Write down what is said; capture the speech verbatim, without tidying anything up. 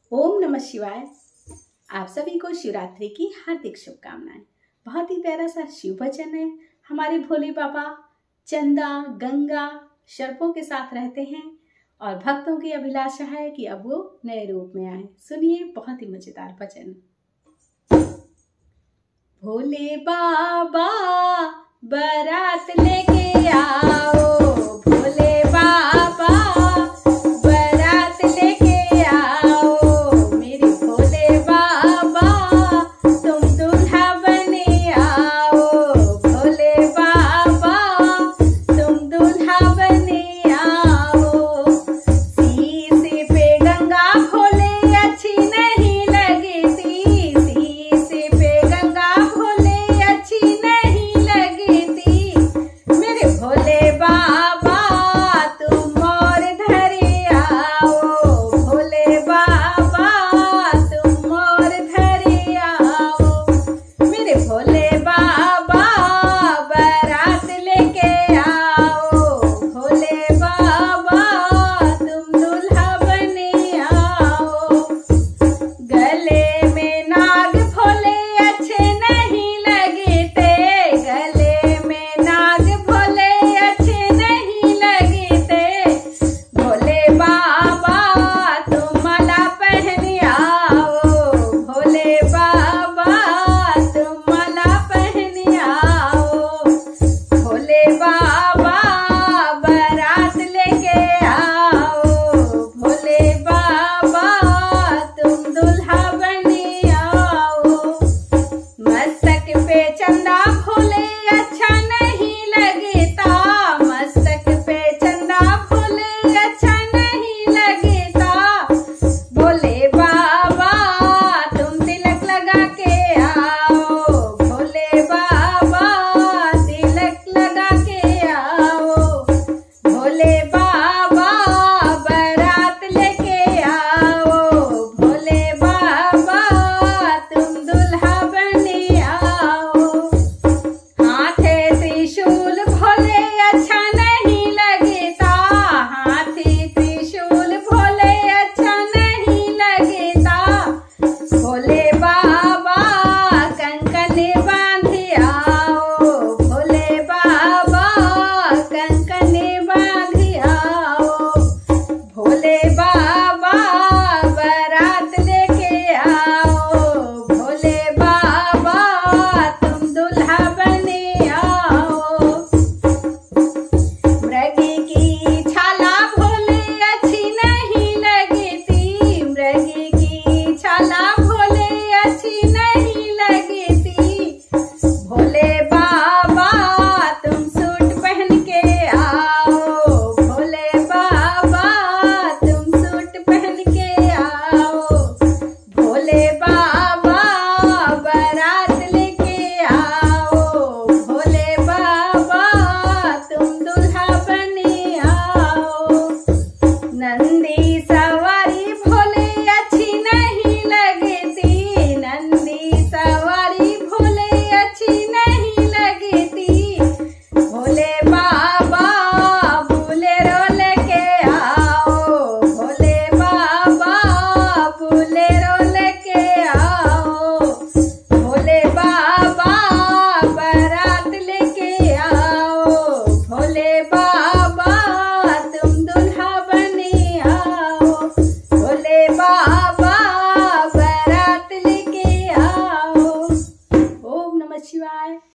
ओम नमः शिवाय। आप सभी को शिवरात्रि की हार्दिक शुभकामनाएं। बहुत ही प्यारा सा शिव भजन है। हमारे भोले बाबा चंदा गंगा सर्पों के साथ रहते हैं और भक्तों की अभिलाषा है कि अब वो नए रूप में आए। सुनिए, बहुत ही मजेदार भजन। भोले बाबा बारात लेके आओ,